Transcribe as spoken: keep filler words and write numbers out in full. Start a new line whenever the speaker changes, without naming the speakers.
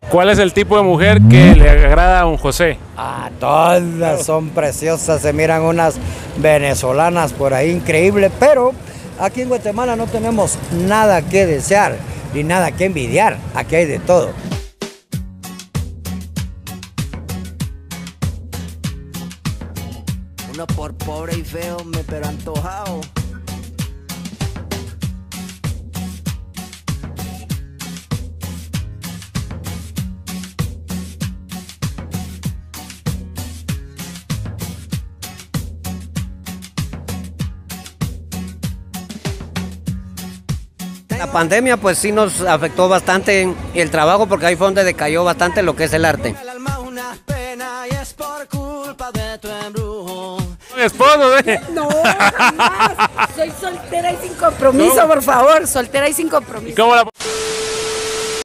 ¿Cuál es el tipo de mujer que le agrada a don José?
Ah, todas son preciosas, se miran unas venezolanas por ahí increíbles, pero aquí en Guatemala no tenemos nada que desear ni nada que envidiar, aquí hay de todo.
Uno por pobre y feo, me pero antojado.
La pandemia pues sí nos afectó bastante en el trabajo porque ahí fue donde decayó bastante lo que es el arte.
Mi esposo, ¿eh?
No, jamás. Soy soltera y sin compromiso, por favor. Soltera y sin compromiso.
¿Cómo la...